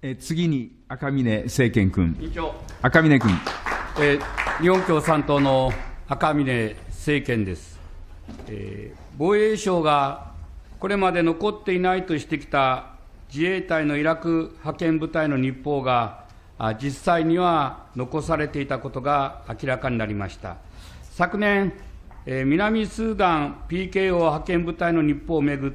次に赤嶺政賢君。 委員長。 赤嶺君。 日本共産党の赤嶺政賢です。防衛省がこれまで残っていないとしてきた自衛隊のイラク派遣部隊の日報が実際には残されていたことが明らかになりました。昨年、南スーダン PKO 派遣部隊の日報をめぐって、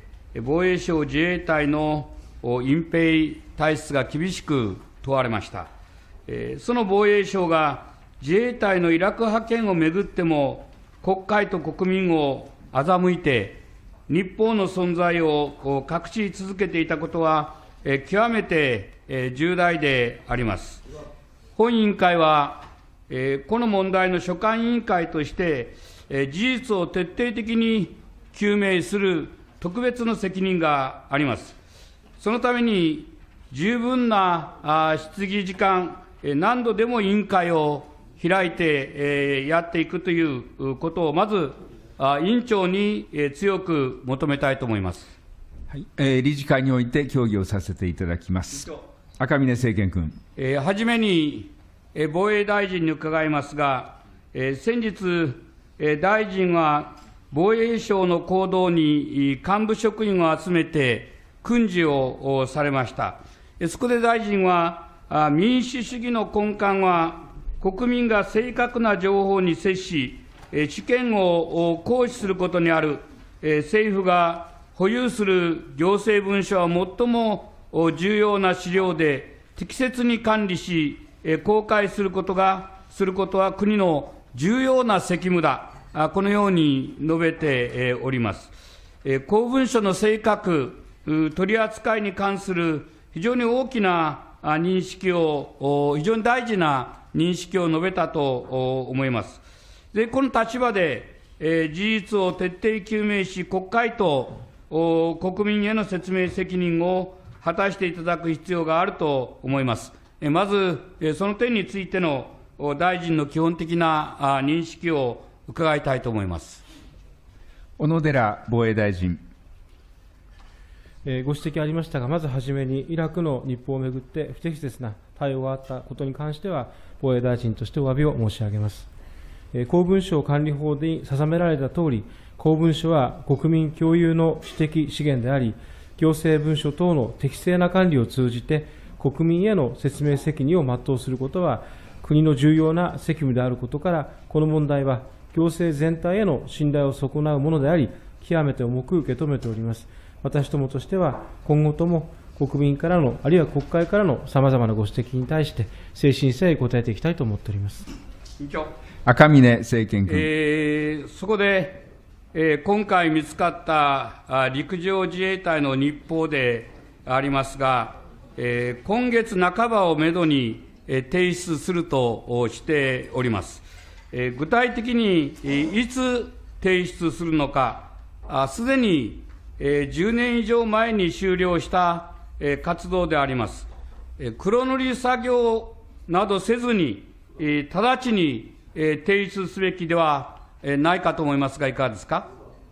防衛省自衛隊の隠蔽体質が厳しく問われました。その防衛省が自衛隊のイラク派遣をめぐっても、国会と国民を欺いて、日報の存在を隠し続けていたことは、極めて重大であります。本委員会は、この問題の所管委員会として、事実を徹底的に究明する特別の責任があります。そのために、十分な質疑時間、何度でも委員会を開いてやっていくということを、まず委員長に強く求めたいと思います。 はい、理事会において協議をさせていただきます。赤嶺政賢君。 はじめに、防衛大臣に伺いますが、先日、大臣は防衛省の行動に幹部職員を集めて訓示をされました。そこで大臣は、民主主義の根幹は、国民が正確な情報に接し、主権を行使することにある。政府が保有する行政文書は最も重要な資料で、適切に管理し、公開することは国の重要な責務だ。このように述べております。公文書の正確、取り扱いに関する非常に大きな認識を、非常に大事な認識を述べたと思います。で、この立場で、事実を徹底究明し、国会と国民への説明責任を果たしていただく必要があると思います。まず、その点についての大臣の基本的な認識を伺いたいと思います。 小野寺防衛大臣。 ご指摘ありましたが、まずはじめに、イラクの日報をめぐって不適切な対応があったことに関しては、防衛大臣としてお詫びを申し上げます。公文書管理法に定められたとおり、公文書は国民共有の私的資源であり、行政文書等の適正な管理を通じて、国民への説明責任を全うすることは、国の重要な責務であることから、この問題は行政全体への信頼を損なうものであり、極めて重く受け止めております。私どもとしては、今後とも国民からの、あるいは国会からのさまざまなご指摘に対して、誠心誠意答えていきたいと思っております。 赤嶺政賢君。 そこで、今回見つかった陸上自衛隊の日報でありますが、今月半ばをめどに提出するとしております。具体的にいつ提出するのか、すでに10年以上前に終了した活動であります。黒塗り作業などせずに、直ちに提出すべきではないかと思いますが、いかがですか。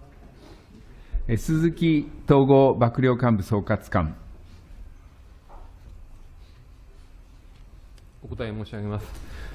鈴木統合幕僚監部総括官。 お答え申し上げます。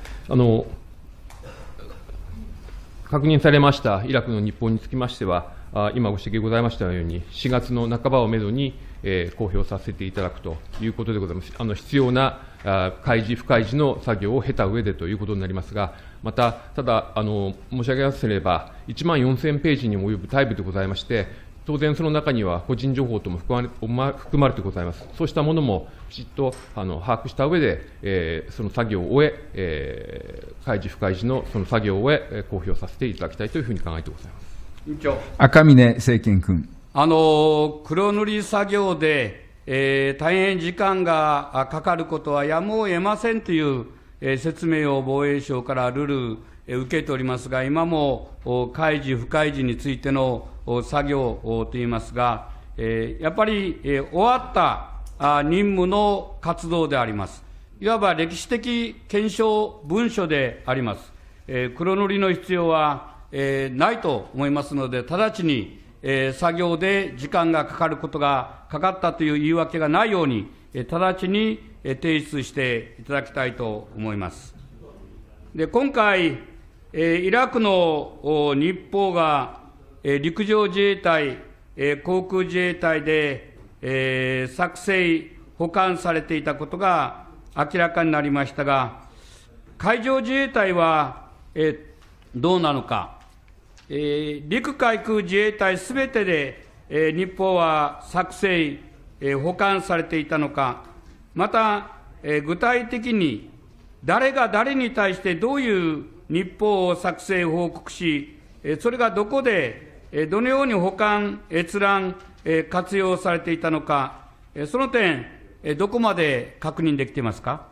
確認されましたイラクの日報につきましては、今ご指摘ございましたように、4月の半ばをめどに、公表させていただくということでございます。必要な開示、不開示の作業を経た上でということになりますが、また、ただ、申し上げますれば、1万4000ページにも及ぶ大部でございまして、当然その中には個人情報とも含まれてございます。そうしたものもきちっと把握した上で、その作業を終え、開示、不開示のその作業を終え、公表させていただきたいというふうに考えてございます。 委員長。 赤嶺政賢君。 黒塗り作業で、大変時間がかかることはやむを得ませんという、説明を防衛省からルール受けておりますが、今も開示、不開示についての作業といいますが、やっぱり終わった任務の活動であります。いわば歴史的検証文書であります。黒塗りの必要はないと思いますので、直ちに作業で時間がかかることがかかったという言い訳がないように、 直ちに提出していただきたいと思います。で、今回、イラクの日報が陸上自衛隊、航空自衛隊で作成、保管されていたことが明らかになりましたが、海上自衛隊はどうなのか、陸海空自衛隊すべてで日報は作成、保管されていたのか、また具体的に誰が誰に対してどういう日報を作成、報告し、それがどこでどのように保管、閲覧、活用されていたのか、その点、どこまで確認できていますか。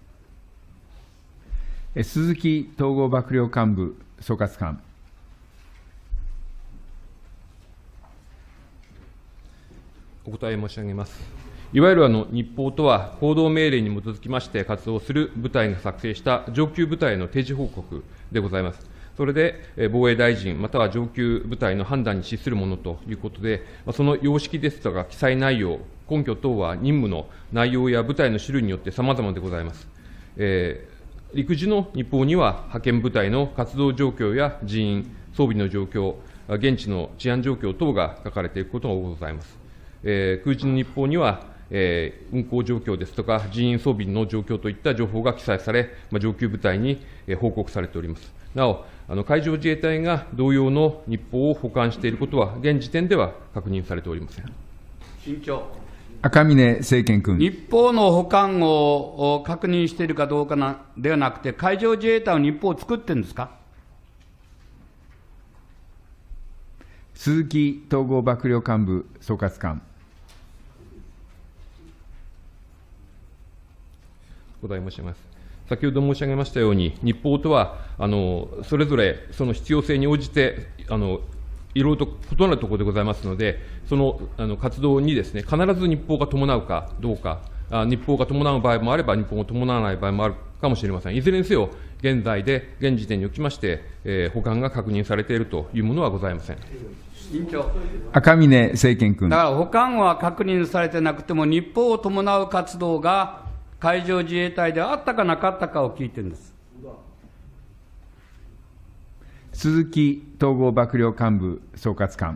鈴木統合幕僚監部総括官。 お答え申し上げます。いわゆる日報とは、行動命令に基づきまして活動する部隊が作成した上級部隊の定時報告でございます。それで防衛大臣、または上級部隊の判断に資するものということで、その様式ですとか記載内容、根拠等は任務の内容や部隊の種類によって様々でございます。陸自の日報には、派遣部隊の活動状況や人員、装備の状況、現地の治安状況等が書かれていることがございます。空自の日報には、運航状況ですとか、人員装備の状況といった情報が記載され、上級部隊に報告されております。なお、海上自衛隊が同様の日報を保管していることは、現時点では確認されておりません。 慎重。 赤嶺政賢君。 日報の保管を確認しているかどうかではなくて、海上自衛隊は日報を作ってるんですか。 鈴木統合幕僚監部総括官。 お答え申し上げます。先ほど申し上げましたように、日報とはそれぞれその必要性に応じていろいろと異なるところでございますので、その活動にですね、必ず日報が伴うかどうか、日報が伴う場合もあれば、日報が伴わない場合もあるかもしれません。いずれにせよ、現在で、現時点におきまして、保管が確認されているというものはございません。 委員長。 赤嶺政賢君。 だから保管は確認されてなくても、日報を伴う活動が海上自衛隊であったかなかったかを聞いてるんです。 鈴木統合幕僚監部総括官。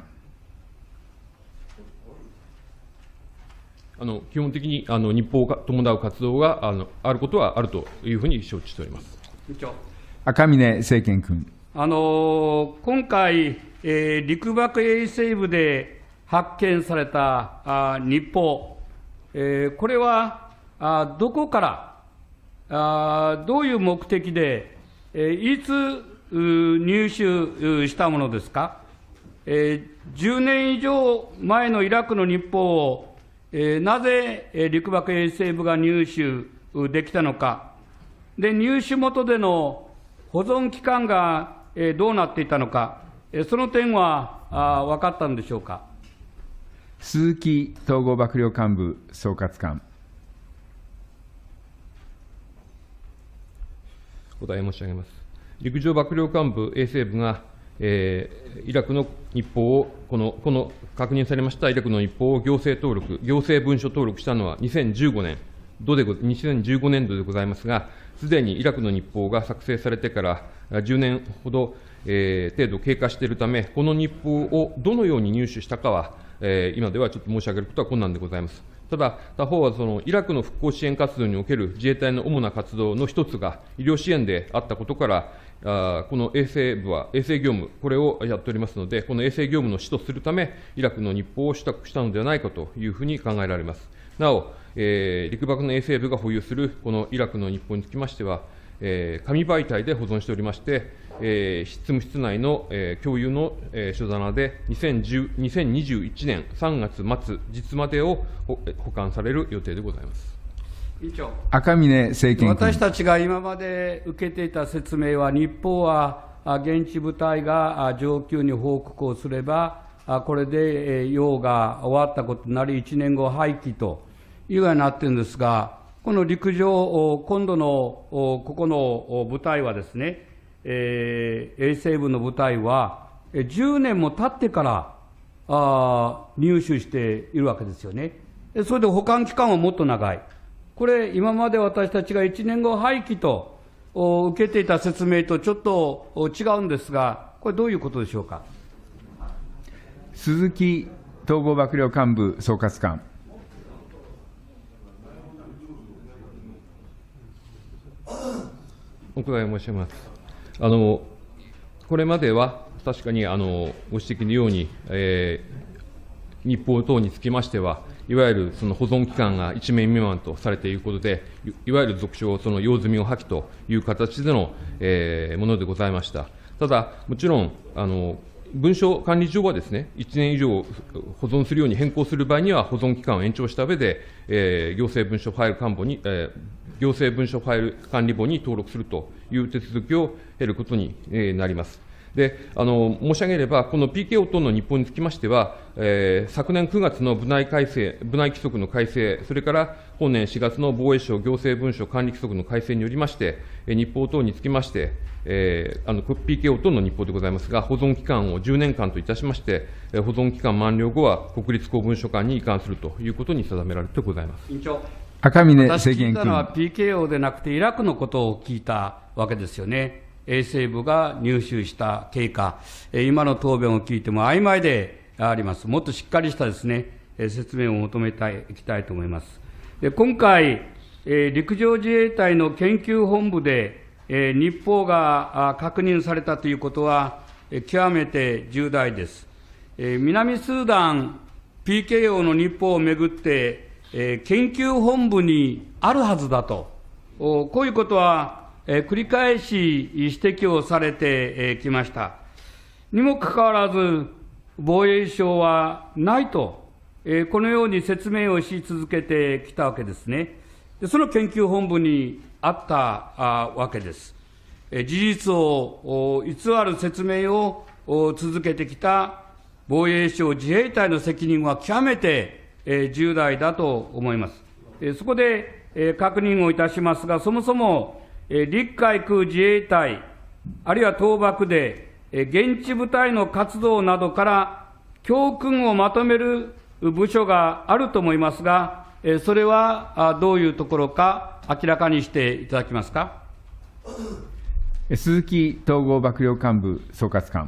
基本的に日報を伴う活動があることはあるというふうに承知しております。 赤嶺政賢君。 今回、陸幕衛生部で発見された日報、これはどこからどういう目的で、いつ入手したものですか。10年以上前のイラクの日報を、なぜ陸幕衛生部が入手できたのか、で入手元での保存期間がどうなっていたのか、その点は分かったんでしょうか。 鈴木統合幕僚監部総括官。 お答え申し上げます。陸上幕僚監部衛生部が、イラクの日報を、この確認されましたイラクの日報を行政文書登録したのは2015年度でございますが、すでにイラクの日報が作成されてから10年ほど、程度経過しているため、この日報をどのように入手したかは、今ではちょっと申し上げることは困難でございます。ただ、他方はイラクの復興支援活動における自衛隊の主な活動の一つが医療支援であったことから、この衛生部は衛生業務、これをやっておりますので、この衛生業務の使とするため、イラクの日報を取得したのではないかというふうに考えられます。なお、陸幕の衛生部が保有するこのイラクの日報につきましては、紙媒体で保存しておりまして、執務室内の共有の書棚で2021年3月末日までを保管される予定でございます。 委員長、 赤嶺政賢君。 私たちが今まで受けていた説明は、日報は現地部隊が上級に報告をすれば、これで用が終わったことになり、1年後廃棄というようになっているんですが、この陸上、今度のここの部隊はですね、衛生部の部隊は、10年も経ってから入手しているわけですよね。 それで保管期間はもっと長い。これ、今まで私たちが1年後廃棄と受けていた説明とちょっと違うんですが、これ、どういうことでしょうか。 鈴木統合幕僚監部総括官。 お伺い申し上げます。これまでは確かにご指摘のように、日報等につきましては、いわゆるその保存期間が1年未満とされていることで、いわゆる俗称、その用済みを破棄という形での、ものでございました。ただ、もちろん、文書管理上はですね、1年以上保存するように変更する場合には、保存期間を延長した上で、行政文書ファイル管理簿に登録するという手続きを経ることになります。で、申し上げれば、この PKO 等の日報につきましては、昨年9月の部内規則の改正、それから本年4月の防衛省行政文書管理規則の改正によりまして、日報等につきまして、PKO 等の日報でございますが、保存期間を10年間といたしまして、保存期間満了後は国立公文書館に移管するということに定められてございます。 委員長、 赤嶺私政賢聞いたのは君。 PKO でなくて、イラクのことを聞いたわけですよね。衛生部が入手した経過、今の答弁を聞いても曖昧であります。もっとしっかりしたですね、説明を求めていきたいと思います。で、今回、陸上自衛隊の研究本部で、日報が確認されたということは、極めて重大です。南スーダン PKO の日報をめぐって、研究本部にあるはずだと、こういうことは、繰り返し指摘をされてきました。にもかかわらず、防衛省はないと、このように説明をし続けてきたわけですね。その研究本部にあったわけです。事実を偽る説明を続けてきた防衛省自衛隊の責任は極めて重大だと思います。そこで確認をいたしますが、そもそも陸海空自衛隊、あるいは東幕で、現地部隊の活動などから教訓をまとめる部署があると思いますが、それはどういうところか明らかにしていただけますか。 鈴木統合幕僚監部総括官。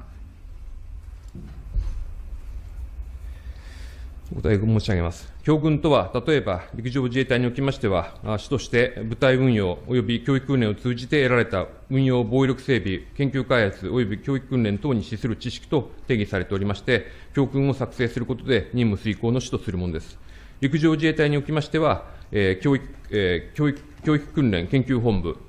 お答え申し上げます。教訓とは、例えば陸上自衛隊におきましては、主として部隊運用及び教育訓練を通じて得られた運用防衛力整備、研究開発及び教育訓練等に資する知識と定義されておりまして、教訓を作成することで任務遂行の主とするものです。陸上自衛隊におきましては、教育訓練研究本部、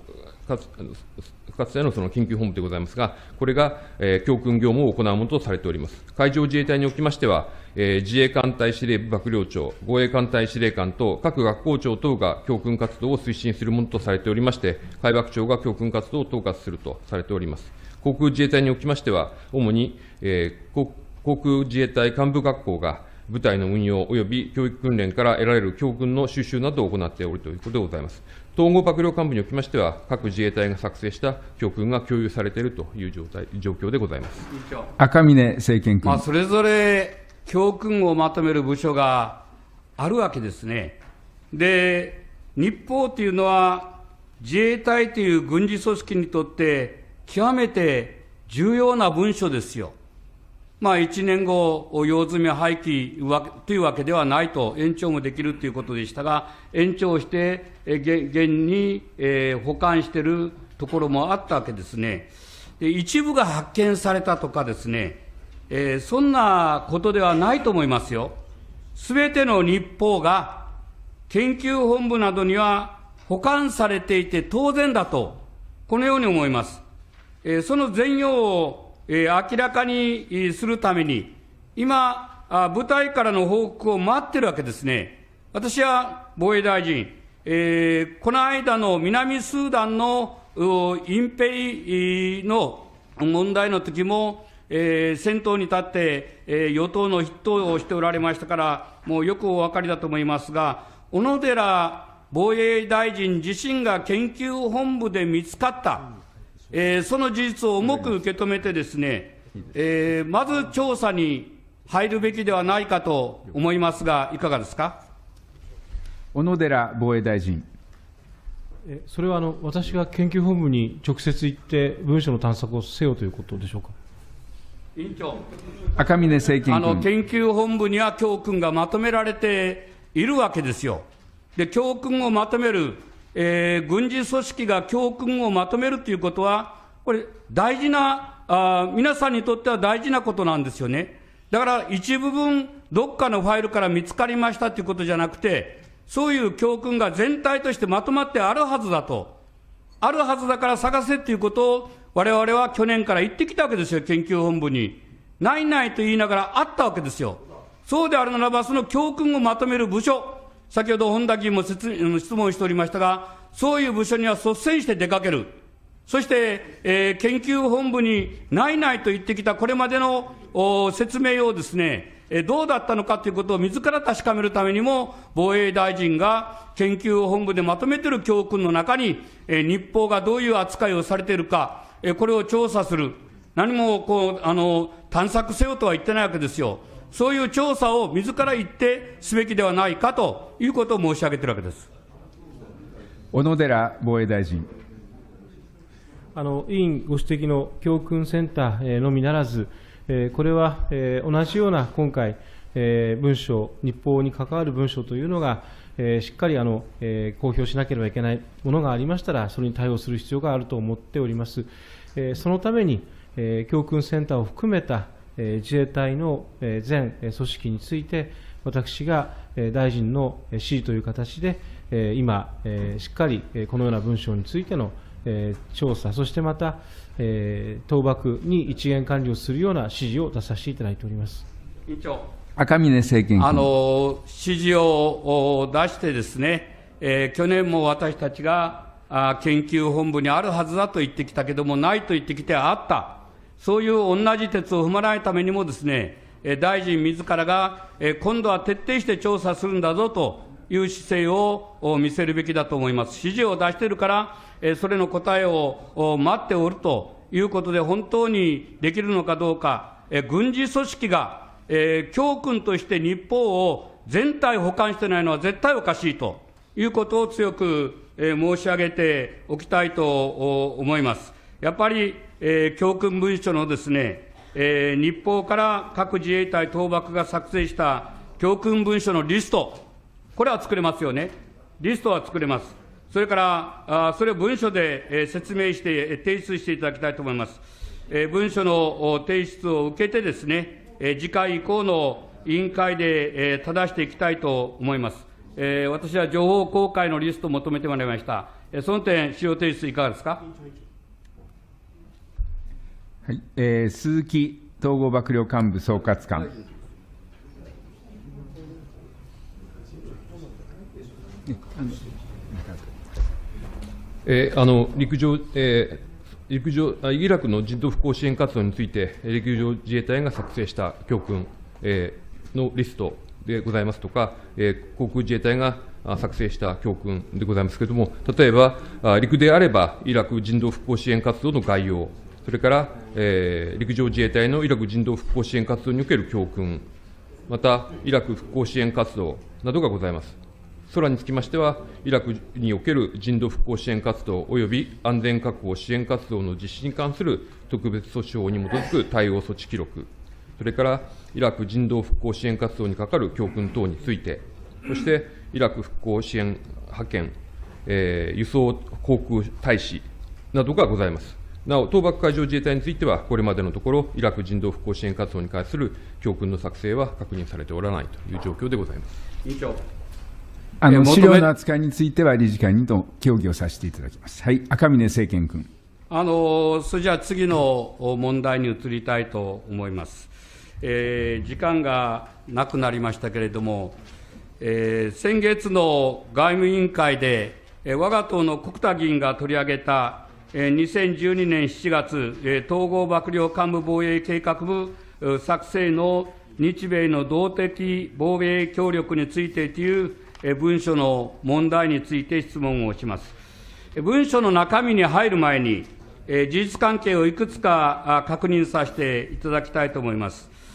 かつてのその研究本部でございますが、これが、教訓業務を行うものとされております。海上自衛隊におきましては、自衛艦隊司令部幕僚長、護衛艦隊司令官等、各学校長等が教訓活動を推進するものとされておりまして、海幕長が教訓活動を統括するとされております。航空自衛隊におきましては、主に、航空自衛隊幹部学校が部隊の運用及び教育訓練から得られる教訓の収集などを行っておるということでございます。統合幕僚幹部におきましては、各自衛隊が作成した教訓が共有されているという状況でございます。 赤嶺政賢君。 それぞれ教訓をまとめる部署があるわけですね。で、日報というのは、自衛隊という軍事組織にとって、極めて重要な文書ですよ。1年後、用済み廃棄というわけではないと、延長もできるということでしたが、延長して、現に保管しているところもあったわけですね。で、一部が発見されたとかですね、そんなことではないと思いますよ。すべての日報が研究本部などには保管されていて当然だと、このように思います。その全容を明らかにするために、今、部隊からの報告を待ってるわけですね。私は防衛大臣、この間の南スーダンの隠蔽の問題の時も、先頭に立って、与党の筆頭をしておられましたから、もうよくお分かりだと思いますが、小野寺防衛大臣自身が研究本部で見つかった、その事実を重く受け止めてですね、まず調査に入るべきではないかと思いますが、いかがですか。 小野寺防衛大臣。 それは私が研究本部に直接行って文書の探索をせよということでしょうか。 委員長、 赤嶺政賢君。 研究本部には教訓がまとめられているわけですよ。で、教訓をまとめる、軍事組織が教訓をまとめるということは、これ、大事な皆さんにとっては大事なことなんですよね。だから一部分、どっかのファイルから見つかりましたということじゃなくて、そういう教訓が全体としてまとまってあるはずだと、あるはずだから探せということを、我々は去年から言ってきたわけですよ、研究本部に。ないないと言いながらあったわけですよ。そうであるならば、その教訓をまとめる部署、先ほど本田議員も質問しておりましたが、そういう部署には率先して出かける。そして、研究本部にないないと言ってきたこれまでの説明をですね、どうだったのかということを自ら確かめるためにも、防衛大臣が研究本部でまとめている教訓の中に、日報がどういう扱いをされているか、これを調査する。何も探索せよとは言ってないわけですよ。そういう調査を自ら言ってすべきではないかということを申し上げているわけです。 小野寺防衛大臣。 委員ご指摘の教訓センターのみならず、これは同じような今回、文書、日報に関わる文書というのが、しっかり公表しなければいけないものがありましたら、それに対応する必要があると思っております。そのために、教訓センターを含めた自衛隊の全組織について、私が大臣の指示という形で、今、しっかりこのような文書についての調査、そしてまた、倒幕に一元管理をするような指示を出させていただいております。 委員長、 赤嶺政賢君。 指示を出してですね、去年も私たちが研究本部にあるはずだと言ってきたけども、ないと言ってきてあった。そういう同じ鉄を踏まないためにもですね、大臣自らが、今度は徹底して調査するんだぞという姿勢を見せるべきだと思います。指示を出しているから、それの答えを待っておるということで、本当にできるのかどうか、軍事組織が、教訓として日報を全体保管していないのは絶対おかしいということを強く申し上げておきたいと思います。やっぱり、教訓文書のですね、日報から各自衛隊倒幕が作成した教訓文書のリスト、これは作れますよね。リストは作れます。それから、それを文書で説明して提出していただきたいと思います。文書の提出を受けてですね、次回以降の委員会で正していきたいと思います。私は情報公開のリストを求めてまいりました。その点、資料提出いかがですか。 はい、鈴木統合幕僚監部総括官。 イラクの人道復興支援活動について、陸上自衛隊が作成した教訓のリストでございますとか、航空自衛隊が作成した教訓でございますけれども、例えば、陸であれば、イラク人道復興支援活動の概要、それから、陸上自衛隊のイラク人道復興支援活動における教訓、また、イラク復興支援活動などがございます。空につきましては、イラクにおける人道復興支援活動及び安全確保支援活動の実施に関する特別措置法に基づく対応措置記録、それからイラク人道復興支援活動にかかる教訓等について、そしてイラク復興支援派遣、輸送航空大使などがございます。なお、東幕海上自衛隊については、これまでのところ、イラク人道復興支援活動に関する教訓の作成は確認されておらないという状況でございます。 委員長、 資料の扱いについては理事会にと協議をさせていただきます。はい、赤嶺政賢君。 それじゃあ次の問題に移りたいと思います。時間がなくなりましたけれども、先月の外務委員会で、我が党の穀田議員が取り上げた2012年7月、統合幕僚幹部防衛計画部作成の日米の動的防衛協力についてという文書の問題について質問をします。文書の中身に入る前に、事実関係をいくつか確認させていただきたいと思います。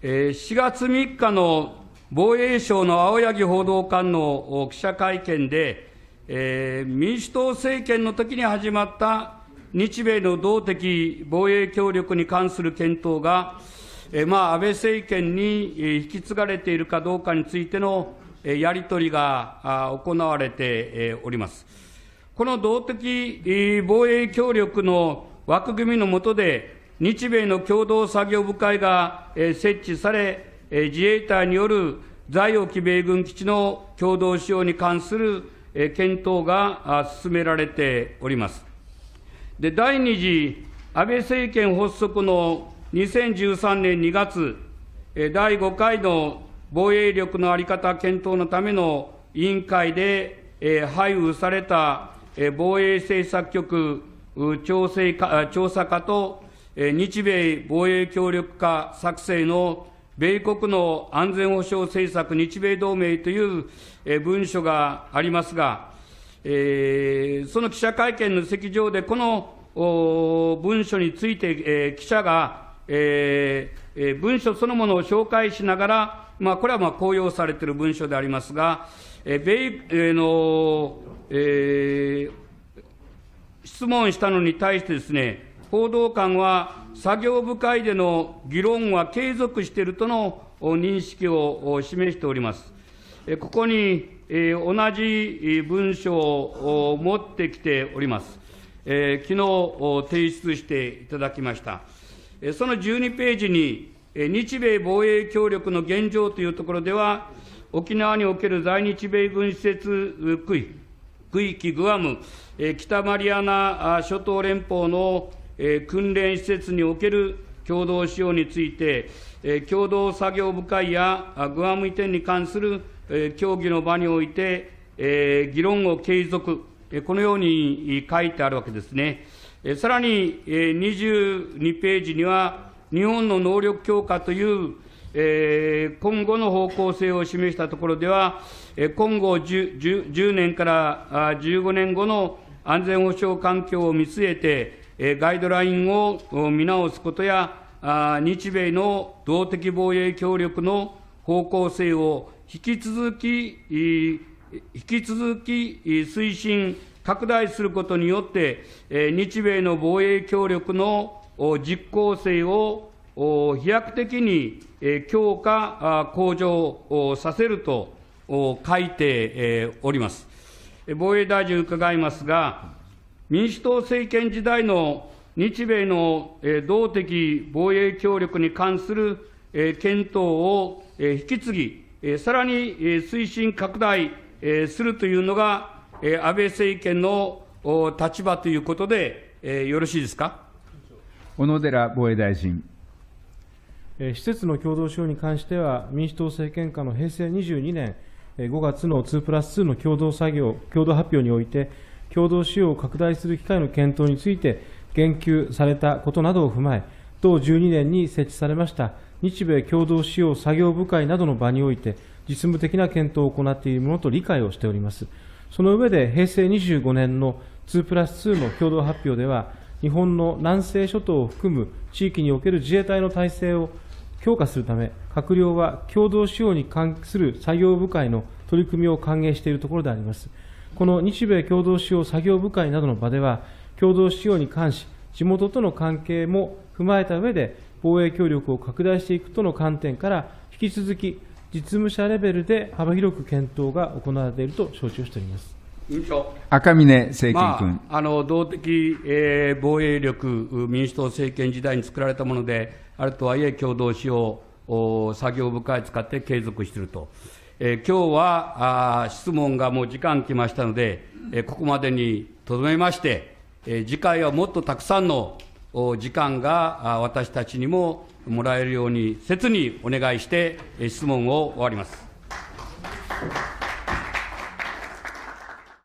4月3日の防衛省の青柳報道官の記者会見で、民主党政権の時に始まった日米の動的防衛協力に関する検討が、安倍政権に引き継がれているかどうかについてのやり取りが行われております。この動的防衛協力の枠組みの下で、日米の共同作業部会が設置され、自衛隊による在沖米軍基地の共同使用に関する検討が進められております。で、第2次安倍政権発足の2013年2月、第5回の防衛力の在り方検討のための委員会で配布された防衛政策局調査課と日米防衛協力課作成の米国の安全保障政策日米同盟という文書がありますが、その記者会見の席上でこの文書について記者が文書そのものを紹介しながら、これは公用されている文書でありますが、質問したのに対してですね、報道官は作業部会での議論は継続しているとの認識を示しております。ここに同じ文書を持ってきております。昨日提出していただきました。その12ページに、日米防衛協力の現状というところでは、沖縄における在日米軍施設区域グアム、北マリアナ諸島連邦の訓練施設における共同使用について、共同作業部会やグアム移転に関する協議の場において、議論を継続、このように書いてあるわけですね。さらに22ページには、日本の能力強化という今後の方向性を示したところでは、今後 10年から15年後の安全保障環境を見据えて、ガイドラインを見直すことや、日米の動的防衛協力の方向性を引き続き推進、拡大することによって、日米の防衛協力の実効性を飛躍的に強化、向上させると書いております。防衛大臣伺いますが、民主党政権時代の日米の動的防衛協力に関する検討を引き継ぎ、さらに推進拡大するというのが、安倍政権の立場ということでよろしいですか。 小野寺防衛大臣。 施設の共同使用に関しては、民主党政権下の平成22年5月の2+2の共同発表において、共同使用を拡大する機会の検討について言及されたことなどを踏まえ、同12年に設置されました日米共同使用作業部会などの場において、実務的な検討を行っているものと理解をしております。その上で、平成25年の2+2の共同発表では、日本の南西諸島を含む地域における自衛隊の体制を強化するため、閣僚は共同使用に関する作業部会の取り組みを歓迎しているところであります。この日米共同使用作業部会などの場では、共同使用に関し、地元との関係も踏まえた上で、防衛協力を拡大していくとの観点から、引き続き実務者レベルで幅広く検討が行われていると承知をしております。 赤峰政権君。 動的防衛力、民主党政権時代に作られたものであるとはいえ、共同使用作業部会使って継続していると。今日は質問がもう時間来ましたので、ここまでにとどめまして、次回はもっとたくさんの時間が私たちにももらえるように切にお願いして質問を終わります。